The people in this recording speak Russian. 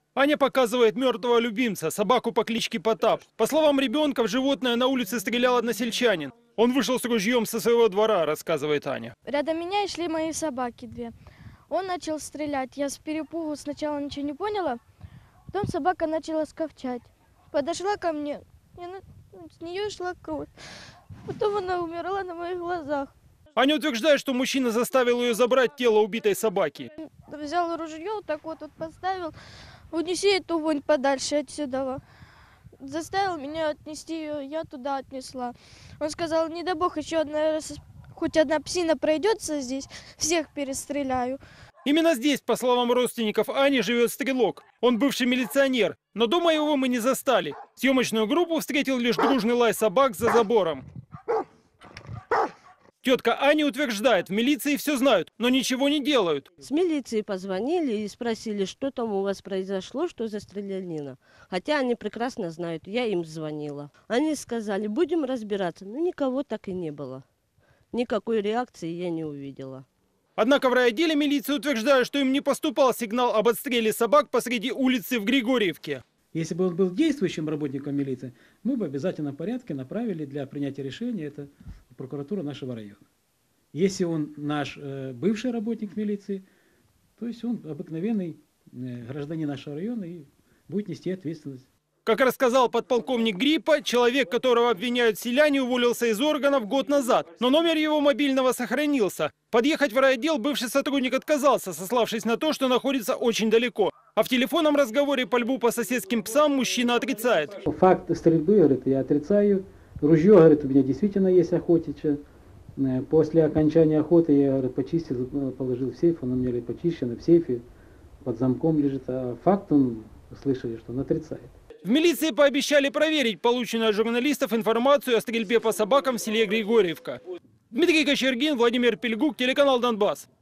Аня показывает мертвого любимца, собаку по кличке Потап. По словам ребенка, в животное на улице стрелял односельчанин. Он вышел с ружьем со своего двора, рассказывает Аня. Рядом меня шли мои собаки две. Он начал стрелять. Я с перепугу сначала ничего не поняла. Потом собака начала скавчать. Подошла ко мне, и с нее шла кровь. Потом она умерла на моих глазах. Аня утверждает, что мужчина заставил ее забрать тело убитой собаки. Взял ружье, вот так вот поставил. Унеси эту вонь подальше отсюда. Заставил меня отнести ее, я туда отнесла. Он сказал, не дай бог, еще хоть одна псина пройдется здесь, всех перестреляю. Именно здесь, по словам родственников Ани, живет стрелок. Он бывший милиционер, но дома его мы не застали. Съемочную группу встретил лишь дружный лай собак за забором. Тетка Аня утверждает, в милиции все знают, но ничего не делают. С милиции позвонили и спросили, что там у вас произошло, что за стрелянина. Хотя они прекрасно знают, я им звонила. Они сказали, будем разбираться, но никого так и не было. Никакой реакции я не увидела. Однако в райотделе милиции утверждают, что им не поступал сигнал об отстреле собак посреди улицы в Григорьевке. Если бы он был действующим работником милиции, мы бы в обязательном порядке направили для принятия решения это в прокуратуру нашего района. Если он наш бывший работник милиции, то есть он обыкновенный гражданин нашего района и будет нести ответственность. Как рассказал подполковник Гриппа, человек, которого обвиняют селяне, уволился из органов год назад, но номер его мобильного сохранился. Подъехать в райотдел бывший сотрудник отказался, сославшись на то, что находится очень далеко. А в телефонном разговоре пальбу по соседским псам мужчина отрицает. Факт стрельбы, говорит, я отрицаю. Ружье, говорит, у меня действительно есть охотничье. После окончания охоты я, говорит, почистил, положил в сейф, он у меня лежит почищено в сейфе, под замком лежит. А факт он, слышали, что он отрицает. В милиции пообещали проверить полученную от журналистов информацию о стрельбе по собакам в селе Григорьевка. Дмитрий Кочергин, Владимир Пельгук, телеканал «Донбасс».